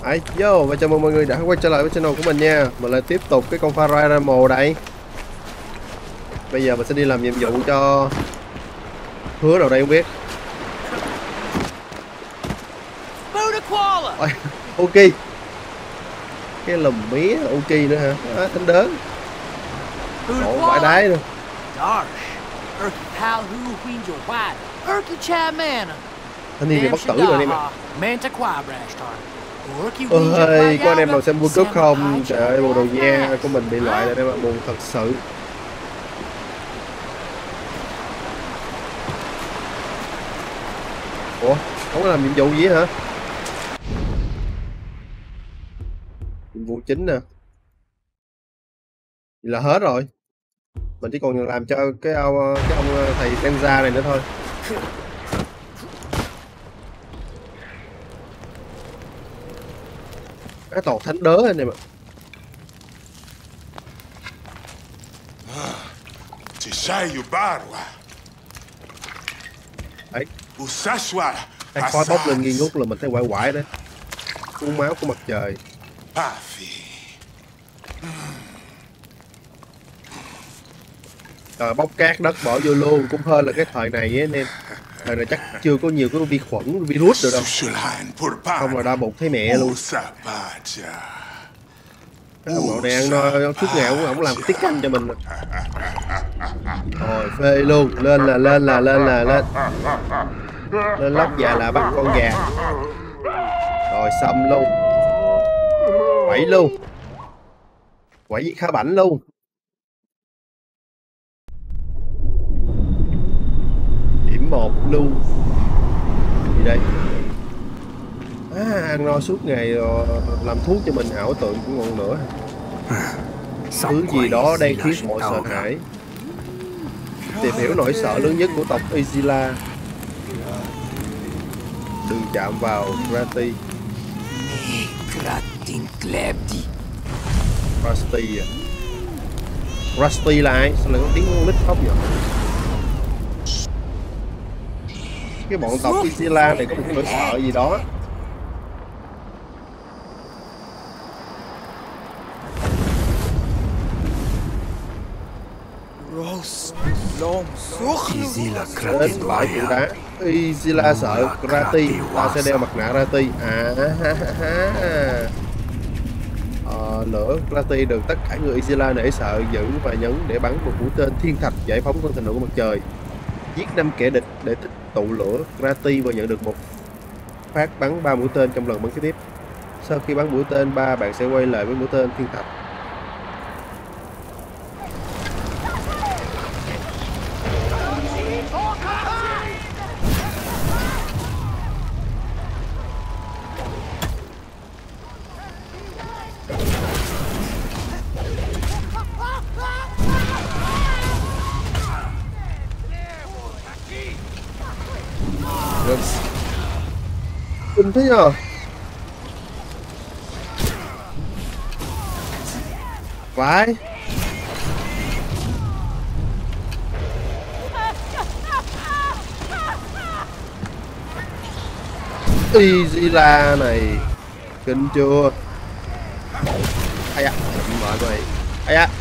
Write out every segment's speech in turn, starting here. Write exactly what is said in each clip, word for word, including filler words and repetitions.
Ai, yo, và chào mừng mọi người đã quay trở lại với channel của mình nha. Mình lại tiếp tục cái con Far Cry mồ đây. Bây giờ mình sẽ đi làm nhiệm vụ cho hứa đâu đây không biết. Ôi, ok. Cái lùm mía ok nữa hả? À, tính đến. Ồ, bãi đáy nữa. Thanh niên này bất tử rồi em ạ. Ôi, có anh em nào xem World Cup không? Trời ơi, Bồ Đào Nha của mình bị loại rồi em ạ, buồn thật sự. Ủa, không có làm nhiệm vụ gì hả? Nhiệm vụ chính nè. Vậy là hết rồi. Mình chỉ còn làm cho cái ông, cái ông thầy Tenza này nữa thôi. Cái tọt thánh đớ anh em ạ. Đấy. Cái khói bốc lên nghi ngút là mình thấy quải quải đấy. Uống máu của mặt trời. Rồi bốc cát đất bỏ vô luôn. Cũng hơn là cái thời này ấy, anh em. Thời này chắc chưa có nhiều cái vi khuẩn, virus được đâu. Không là đau bụng thấy mẹ luôn. Cái ông nội này ăn no suốt ngày cũng không làm cái tiết canh cho mình. Rồi phê luôn. Lên là lên là lên là lên. Lên lóc già là bắt con gà. Rồi xâm luôn. Quẩy luôn. Quẩy với khá bảnh luôn. Điểm một luôn. Gì đây? À, ăn no suốt ngày rồi làm thuốc cho mình ảo tưởng cũng ngon nữa. Thứ gì đó đang khiến mọi sợ hãi. Tìm hiểu nỗi sợ lớn nhất của tộc Izila. Đừng chạm vào Krati. Krati à? Krati là ai? Sao lại có tiếng con nít khóc vậy? Cái bọn tộc Izila này có một cái nỗi sợ gì đó. Đến lại trụ đá. Izila sợ Krati, ta sẽ đeo mặt nạ Krati. À ha ha ha. Ờ, lửa Krati được tất cả người Izila nể sợ, giữ và nhấn để bắn một mũi tên thiên thạch giải phóng con thần nữ của mặt trời. Giết năm kẻ địch để tích tụ lửa Krati và nhận được một phát bắn ba mũi tên trong lần bắn kế tiếp. Sau khi bắn mũi tên ba, bạn sẽ quay lại với mũi tên thiên thạch. Kinh thế nhờ. Vãi. Izila này kinh chưa? Ai à, mệt rồi. Ai à.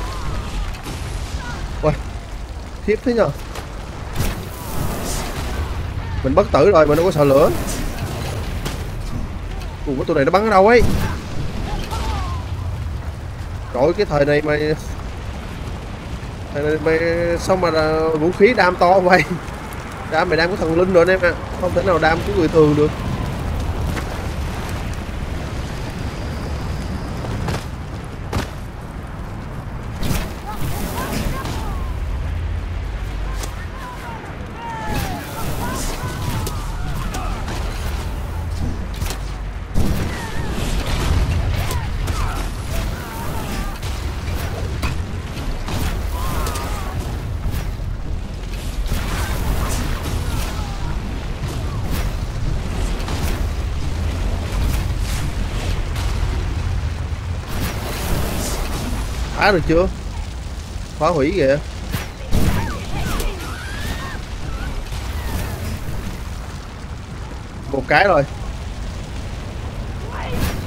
Ui, khiếp thế nhờ. Mình bất tử rồi mà đâu có sợ lửa. Ủa cái tụi này nó bắn ở đâu ấy? Trời cái thời này mà thời này mà sao mà là vũ khí đam to vậy? Đam mày đam của thần linh rồi em ạ, không thể nào đam của người thường được. Phá được chưa? Phá hủy kìa. Một cái rồi.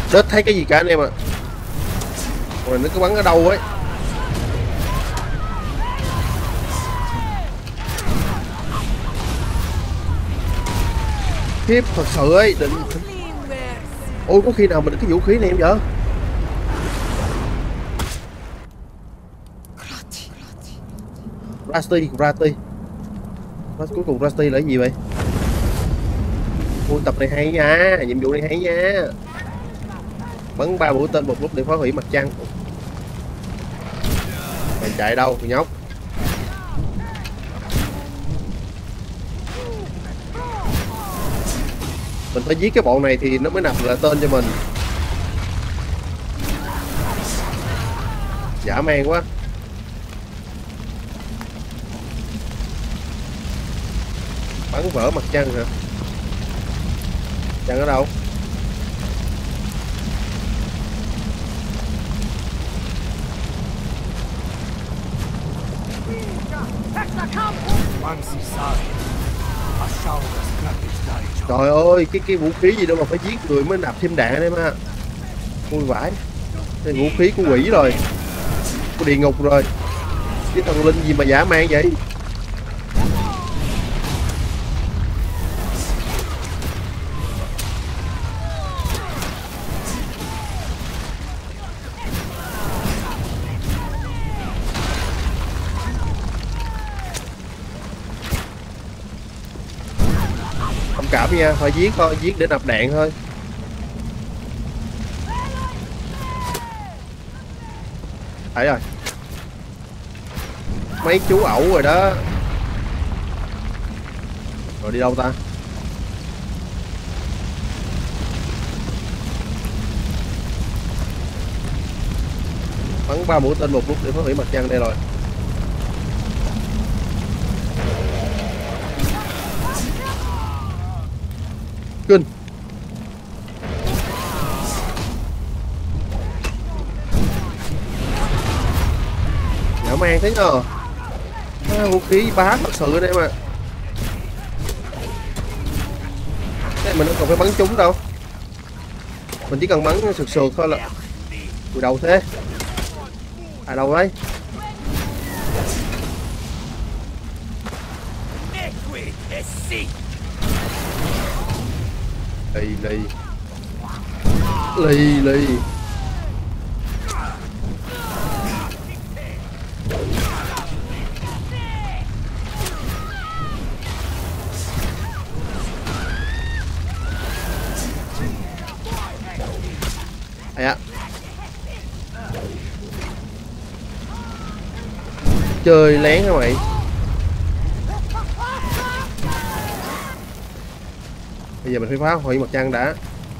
Đết thấy cái gì cả anh em ạ. À. Rồi nó cứ bắn ở đâu ấy. Khiếp thật sự ấy, định. Ôi có khi nào mình cái vũ khí này em vậy? Rusty, Rusty. Cuối cùng Rusty là cái gì vậy? Ôi tập này hay nha, nhiệm vụ này hay nha. Bắn ba mũi tên một lúc để phá hủy mặt trăng. Mày chạy đâu nhóc? Mình phải giết cái bọn này thì nó mới nạp lại tên cho mình. Dã man quá. Bắn vỡ mặt trăng hả? Trăng ở đâu? Trời ơi, cái cái vũ khí gì đâu mà phải giết người mới nạp thêm đạn em ha. Ui vãi. Cái vũ khí của quỷ rồi. Của địa ngục rồi. Cái thần linh gì mà dã man vậy? Cảm nha, phải giết thôi, giết để nạp đạn thôi. Thấy rồi. Mấy chú ẩu rồi đó. Rồi đi đâu ta? Bắn ba mũi tên một lúc để phá hủy mặt trăng đây rồi. Kinh. Dã man thế nhờ. À, vũ khí bá thật sự đây mà. Thế mình không cần phải bắn trúng đâu. Mình chỉ cần bắn sượt sượt thôi là. Từ đầu thế. À đâu đấy? Lì lì lì lì. Hay á. Chơi lén hả mày? Bây giờ mình phải phá hủy mặt trăng đã.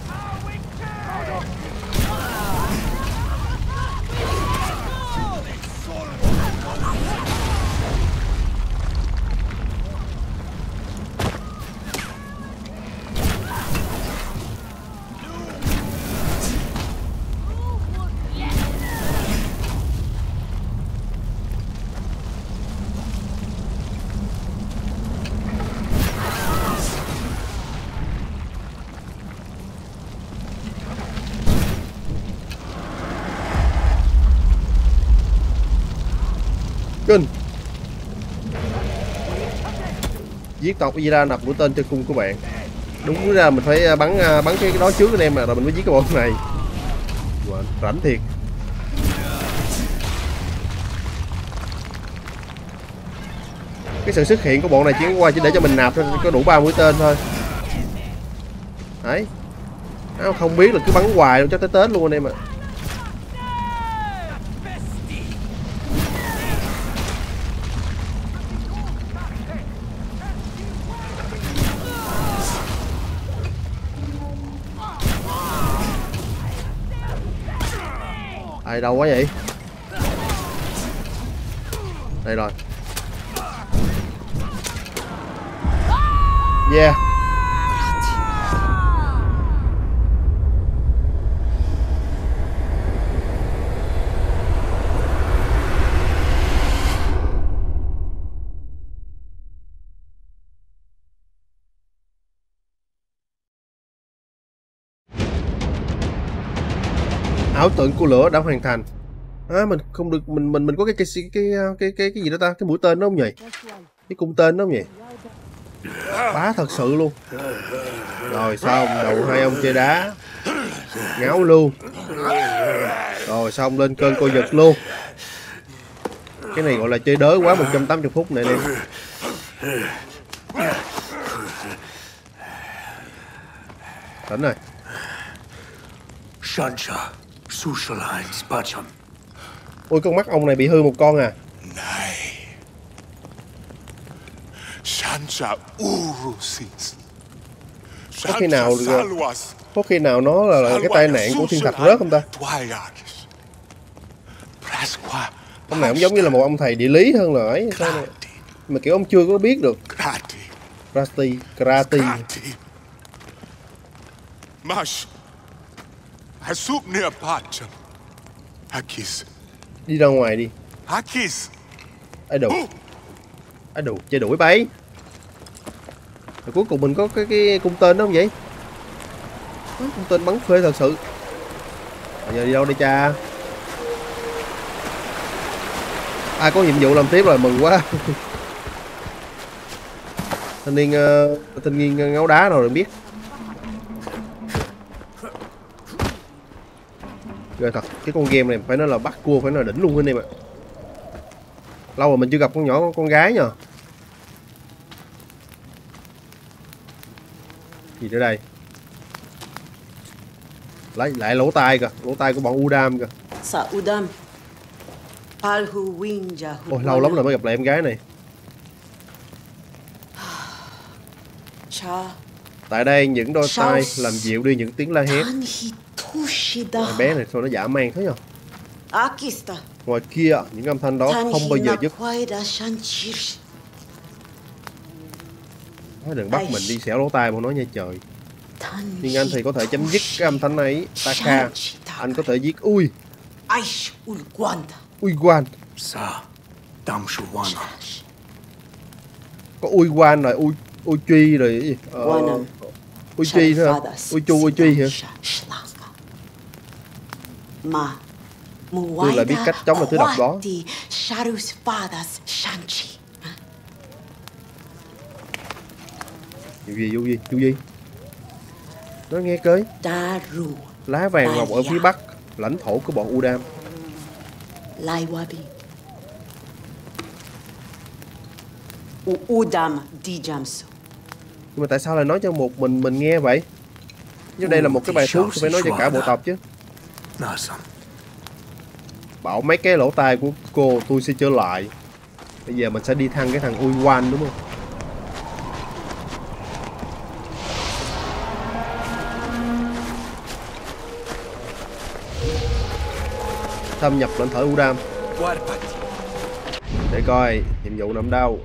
Kinh. Giết tộc Ira nạp mũi tên cho cung của bạn. Đúng ra mình phải bắn bắn cái đó trước anh em mà rồi mình mới giết cái bọn này. Wow, rảnh thiệt. Cái sự xuất hiện của bọn này chỉ qua chỉ để cho mình nạp thôi, có đủ ba mũi tên thôi. Đấy. Nó không biết là cứ bắn hoài luôn chắc tới Tết luôn anh em ạ. Ai đâu quá vậy? Đây rồi. Yeah. ảo tưởng của lửa đã hoàn thành. À, mình không được, mình mình mình có cái cái cái cái cái cái, cái gì đó ta, cái mũi tên đó không nhỉ, cái cung tên đó không nhỉ, bá thật sự luôn. Rồi xong, đầu hai ông chơi đá ngáo luôn. Rồi xong, lên cơn coi giật luôn. Cái này gọi là chơi đới quá một trăm tám mươi phút này em. Tỉnh rồi. Ôi, con mắt ông này bị hư một con à. Có khi nào có khi nào nó là, là cái tai nạn của thiên thạch rớt không ta? Ông này cũng giống như là một ông thầy địa lý hơn là ấy sao này? Mà kiểu ông chưa có biết được. Krati, Krati. Đi ra ngoài đi. Ai đủ. Ai đủ, chơi đuổi bay. Rồi cuối cùng mình có cái cái cung tên đó không vậy? Cung tên bắn phê thật sự. Bây giờ đi đâu đây cha? Ai có nhiệm vụ làm tiếp rồi, mừng quá. Thanh niên uh, thanh niên ngáo đá rồi đừng biết. Rồi thật, cái con game này phải nói là bắt cua phải nói là đỉnh luôn anh em ạ. Lâu rồi mình chưa gặp con nhỏ con gái nhờ. Gì nữa đây? Lấy lại lỗ tai kìa, lỗ tai của bọn Udam kìa. Sa Udam. Ôi, lâu lắm rồi mới gặp lại em gái này. Tại đây những đôi tai làm dịu đi những tiếng la hét. Cái bé này sao nó dã man thế nhờ. Ngoài kia những âm thanh đó không bao giờ dứt. Đừng bắt mình đi xẻo lỗ tai của nó nha trời. Nhưng anh thì có thể chấm dứt cái âm thanh này. Taka, anh có thể giết Ui Ui Quan. Có Ui Quan rồi Ui Ui Truy rồi gì? Ờ, Ui Truy nữa hả? Ui Chu Ui Truy hả? Tôi lại biết cách chống lại thứ độc đó. Vụ gì, vụ gì, vụ gì? Nói nghe coi. Lá vàng ngọc ở phía bắc, lãnh thổ của bọn Udam. Udam Dijamsu. Nhưng mà tại sao lại nói cho một mình mình nghe vậy? Nhưng đây là một cái bài thuốc thì phải nói cho cả bộ tộc chứ. Bảo mấy cái lỗ tai của cô tôi sẽ trở lại. Bây giờ mình sẽ đi thăng cái thằng Ui Quan đúng không? Thâm nhập lãnh thổ Udam. Để coi nhiệm vụ nằm đâu.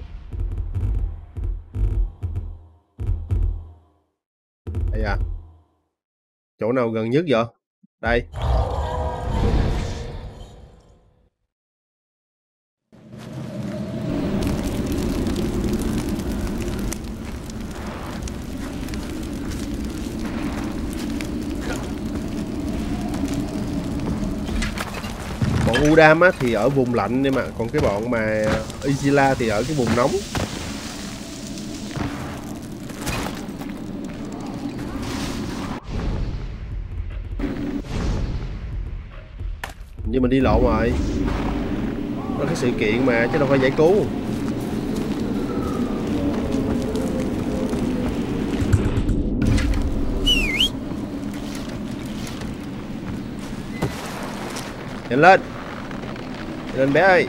Đây à. Chỗ nào gần nhất vậy? Đây. Bọn Udam á thì ở vùng lạnh nhưng mà còn cái bọn mà Izila thì ở cái vùng nóng. Nhưng mình đi lộn rồi. Đó cái sự kiện mà chứ đâu phải giải cứu. Nhanh lên. Nhanh lên bé ơi.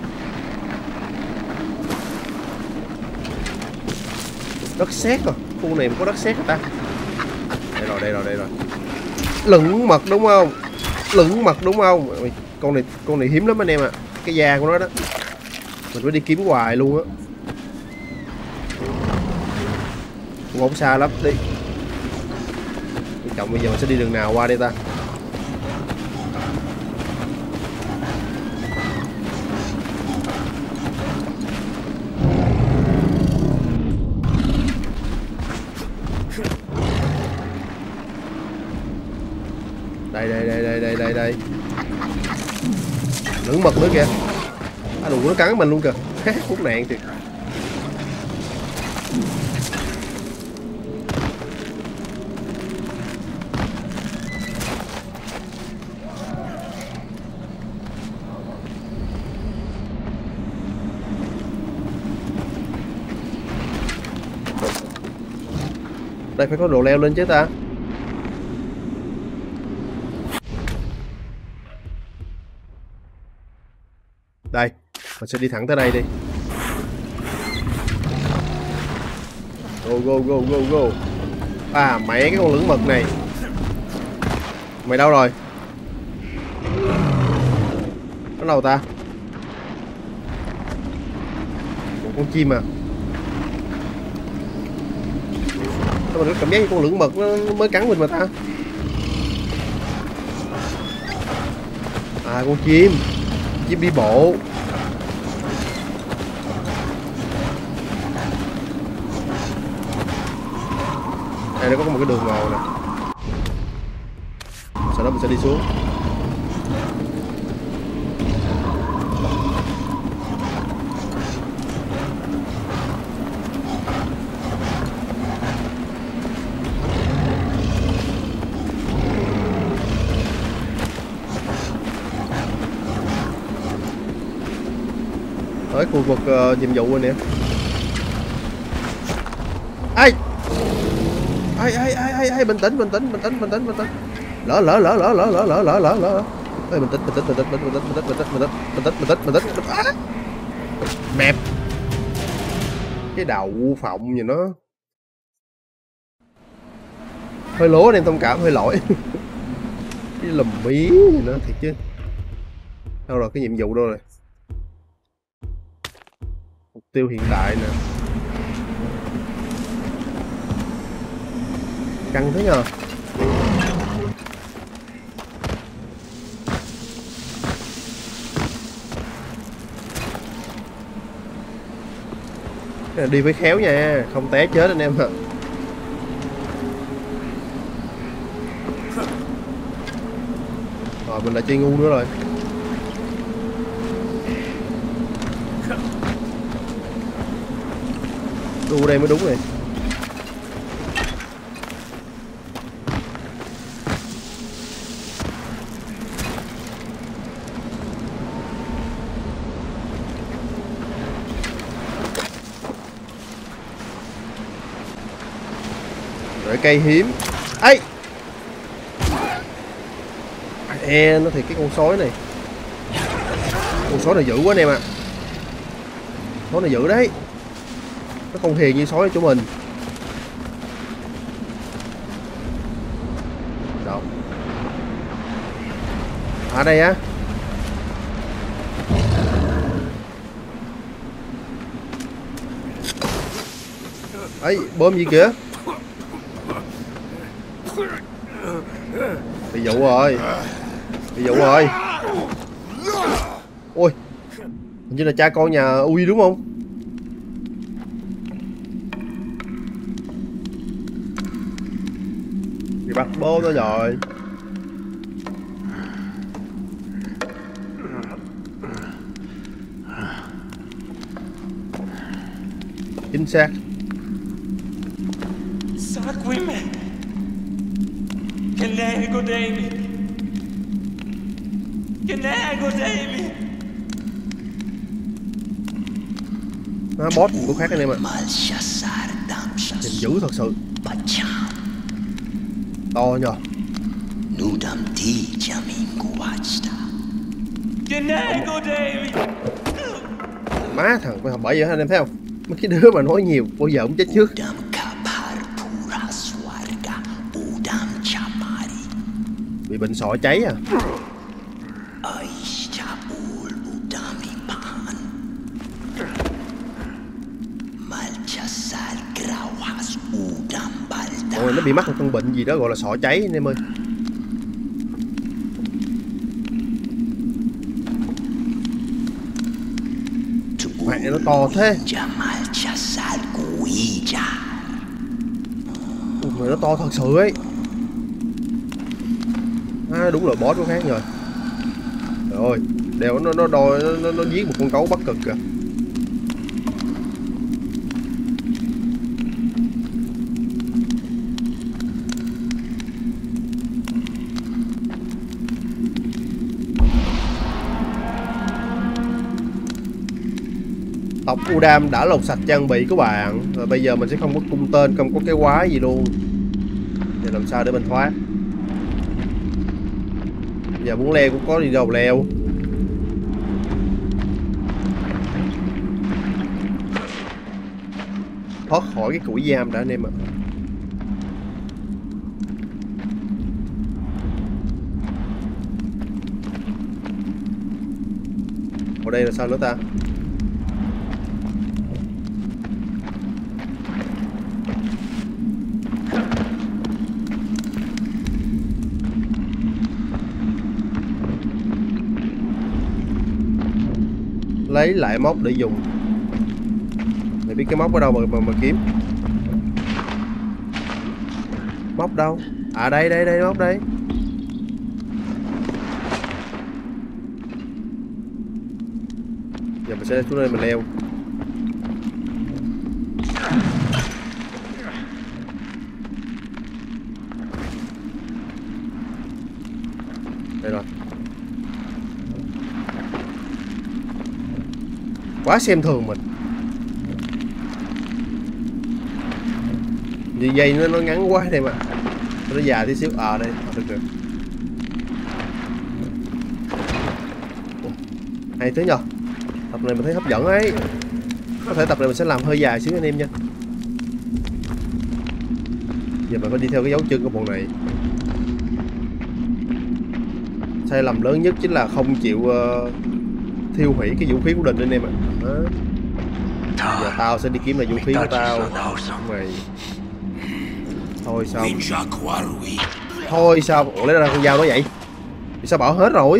Đất sét rồi. Khu này mà có đất sét hả ta? Đây rồi, đây rồi, đây rồi. Lửng mật đúng không? Lửng mật đúng không? Con này con này hiếm lắm anh em ạ. À. Cái da của nó đó. Mình phải đi kiếm hoài luôn á. Không xa lắm đi. Quan trọng bây giờ mình sẽ đi đường nào qua đây ta? Đây đây đây đây đây đây đây. Lưỡng mật nữa kìa. À, đủ nó cắn mình luôn kìa. Khốn nạn thiệt. Đây phải có độ leo lên chứ ta. Đây, mình sẽ đi thẳng tới đây đi. Go go go go go. À mẹ cái con lưỡng mật này. Mày đâu rồi? Nó đâu ta? Một con chim à? Sao mình có cảm giác như con lưỡng mật nó mới cắn mình mà ta? À con chim. Chim đi bộ. Đây nó có một cái đường mòn nè. Sau đó mình sẽ đi xuống. Tới khu vực uh, nhiệm vụ rồi nè. Ai ai ai ai ai ai bình tĩnh bình tĩnh bình tĩnh bình tĩnh bình tĩnh. Lỡ lỡ lỡ lỡ lỡ lỡ lỡ lỡ lỡ lỡ. Ê bình tĩnh bình tĩnh bình tĩnh bình tĩnh bình tĩnh bình tĩnh bình tĩnh bình tĩnh bình tĩnh bình tĩnh bình tĩnh. Mẹp. Cái đậu phộng gì nó hơi lố nên thông cảm hơi lỗi. Cái lùm mí gì nữa thiệt chứ. Đâu rồi cái nhiệm vụ đâu rồi? Mục tiêu hiện tại nè. Căng thế nhờ. Đi với khéo nha, không té chết anh em ạ. Rồi mình lại chơi ngu nữa rồi. Đu đây mới đúng rồi. Rồi cây hiếm. Ấy. E nó thì cái con sói này. Con sói này dữ quá anh em ạ. Sói này dữ đấy. Nó không hiền như sói ở chỗ mình. Đâu? À đây á. Ấy, bơm gì kìa? Bị dụ rồi. Bị dụ rồi. Ôi. Hình như là cha con nhà Uy đúng không? Bị bắt bố nó rồi. Chính xác. Seguime. Che nego Damien. Che nego Damien. Nó boss của khác anh em ạ. Nhìn dữ thật sự. To nhờ. Che nego Damien. Má thằng con học bậy vậy anh em thấy không? Mấy cái đứa mà nói nhiều bao giờ cũng chết trước. Bị bệnh sọ cháy à? Ôi nó bị mắc một con bệnh gì đó gọi là sọ cháy anh em ơi. Mẹ nó to thế. Ui, mà nó to thật sự ấy. À, đúng là boss của khác rồi. Rồi Đều nó nó đòi nó, nó, nó giết một con gấu Bắc Cực kìa. Tộc Udam đã lột sạch trang bị của bạn. Và bây giờ mình sẽ không có cung tên, không có cái quái gì luôn. Thì làm sao để mình thoát? Giờ muốn leo cũng có đi đâu leo. Thoát khỏi cái củi giam đã anh em ạ. Ở đây là sao nữa ta? Lấy lại móc để dùng. Mày biết cái móc ở đâu mà mà, mà kiếm? Móc đâu? À đây đây đây móc đây. Giờ mình sẽ xuống đây mình leo. Đây rồi. Quá xem thường mình. Vì dây nó nó ngắn quá đây mà. Nó dài tí xíu. À đây, được được. Hay thế nhờ. Tập này mình thấy hấp dẫn ấy. Có thể tập này mình sẽ làm hơi dài xíu anh em nha. Giờ mình phải đi theo cái dấu chân của bọn này. Sai lầm lớn nhất chính là không chịu uh, thiêu hủy cái vũ khí của Đình anh em ạ. À. Giờ tao sẽ đi kiếm lại vũ khí của tao. Mày. Thôi sao? Thôi sao? Ủa lấy ra con dao đó vậy? Vì sao bỏ hết rồi?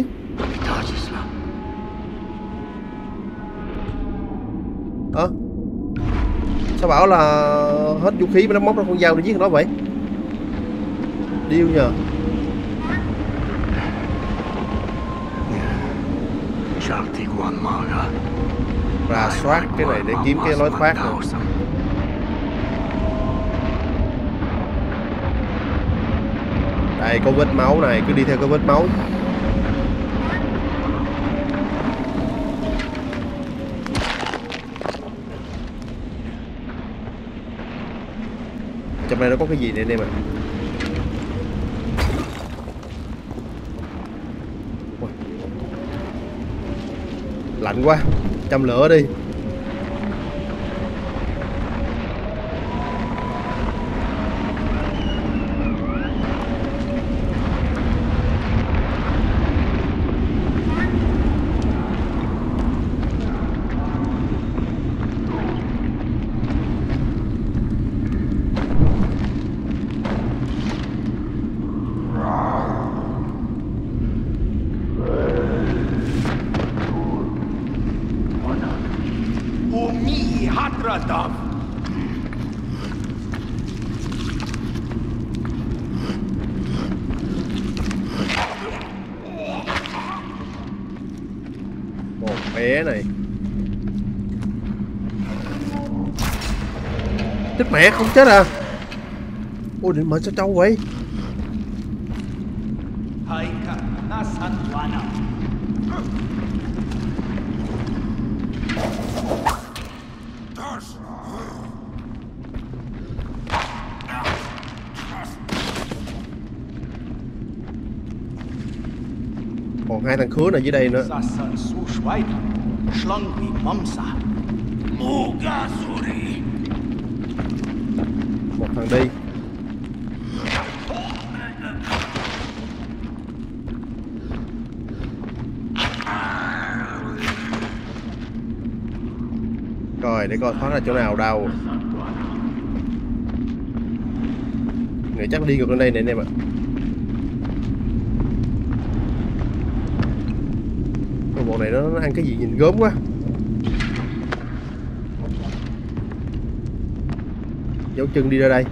Hả? À? Sao bảo là hết vũ khí mà nó móc ra con dao để giết nó vậy? Điêu nhờ. Rà soát cái này để kiếm cái lối thoát rồi. Đây có vết máu này, cứ đi theo cái vết máu. Trong đây nó có cái gì nè anh em ạ? Lạnh quá, châm lửa đi. Một bé này. Chết mẹ không chết à? Ôi định mệnh sao trâu vậy? Còn hai thằng khứa này dưới đây nữa. Một thằng đi. Rồi để coi thoát ra chỗ nào đâu. Nghĩ chắc đi ngược lên đây nè anh em ạ. Bọn này nó, nó ăn cái gì nhìn gớm quá. Dấu chân đi ra đây.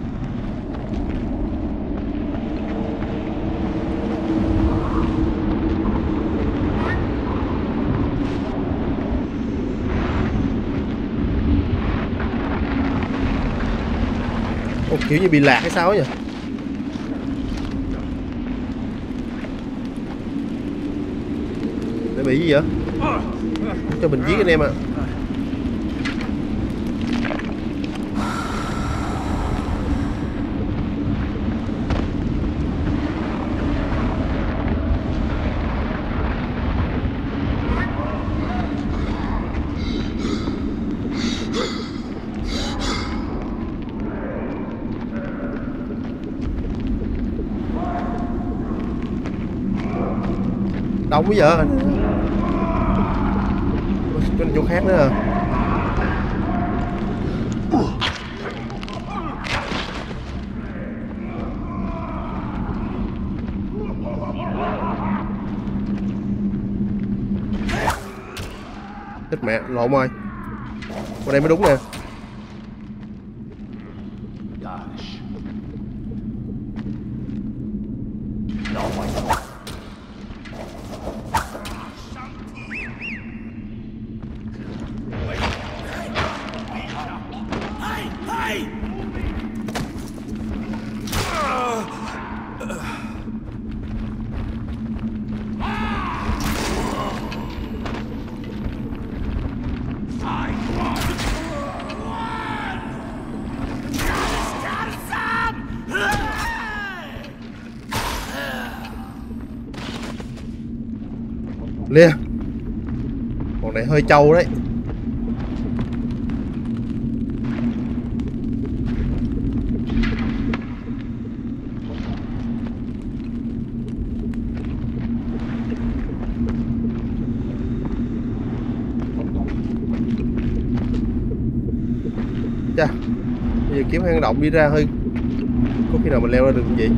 Ồ, kiểu như bị lạc hay sao ấy nhỉ? Để bị gì vậy? Cho mình giết anh em ạ. À. Đông bây giờ. Trên chỗ khác nữa à. Chết mẹ, lộn rồi. Qua đây mới đúng nè. Lia, con này hơi trâu đấy. Chà, bây giờ kiếm hang động đi ra hơi, có khi nào mình leo ra được không vậy?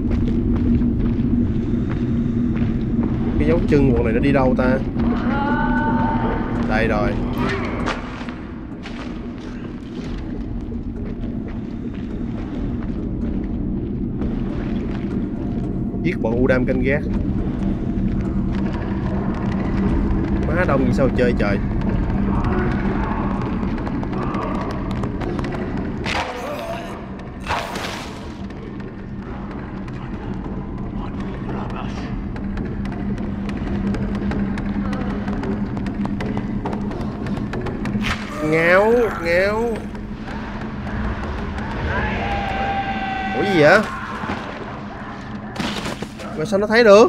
Cái dấu chân bọn này nó đi đâu ta? Đây rồi. Giết bọn Udam canh gác. Má đông gì sao chơi trời. Ngáo, ngáo. Ủa gì vậy? Mà sao nó thấy được?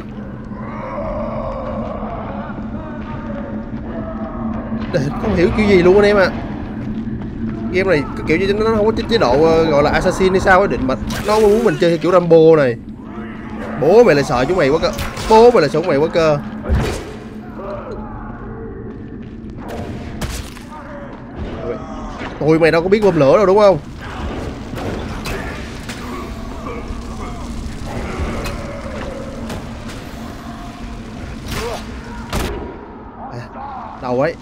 Không hiểu kiểu gì luôn anh em ạ. À. Game này cái kiểu như nó không có chế độ gọi là assassin hay sao ấy, định mà nó muốn mình chơi kiểu Rambo này. Bố mày lại sợ chúng mày quá cơ. Bố mày lại sợ chúng mày quá cơ. Tụi mày đâu có biết bơm lửa đâu đúng không? À, đầu ấy.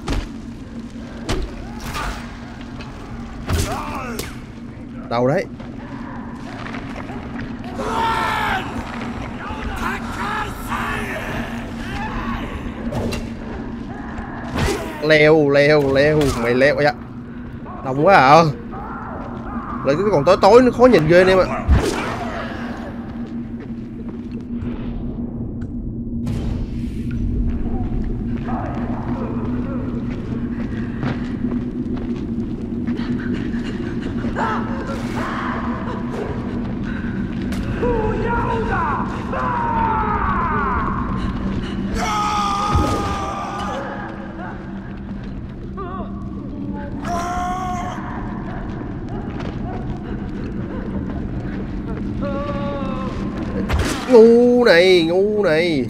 Đầu đấy. Leo, leo, leo, mày leo vậy. Đông quá à. Lại cái còn tối tối nó khó nhìn ghê anh em ạ. Ngu này, ngu này.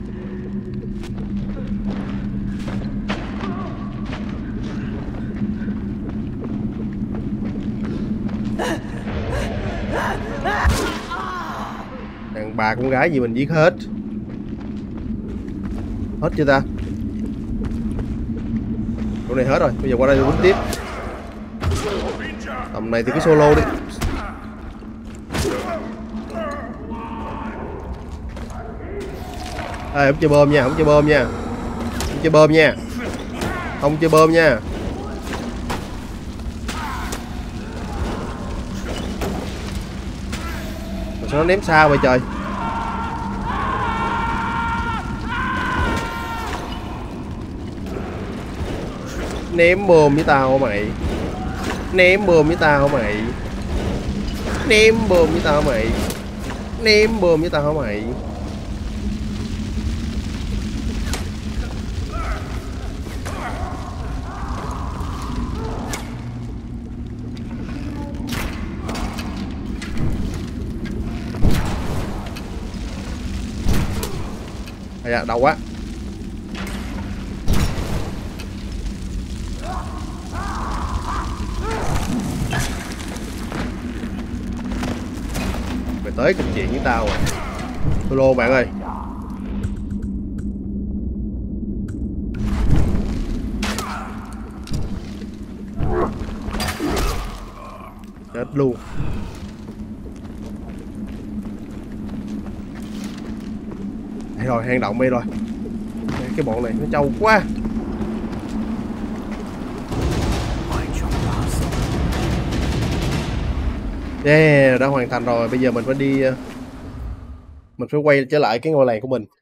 Đàn bà con gái gì mình giết hết. Hết chưa ta? Chỗ này hết rồi, bây giờ qua đây tôi quýnh tiếp. Tầm này thì cứ solo đi. À, không chơi bơm nha, không chơi bơm nha. Không chơi bơm nha. Không chơi bơm nha. Sao nó ném xa vậy trời? Ném bom với tao mày. Ném bom với tao mày. Ném bom với tao mày. Ném bom với tao mày. À, đau quá. Mày tới kịch chuyện với tao à? Solo bạn ơi. Chết luôn. Đây rồi, hang động đây rồi. Cái bọn này nó trâu quá. Yeah, đã hoàn thành rồi. Bây giờ mình phải đi, mình phải quay trở lại cái ngôi làng của mình.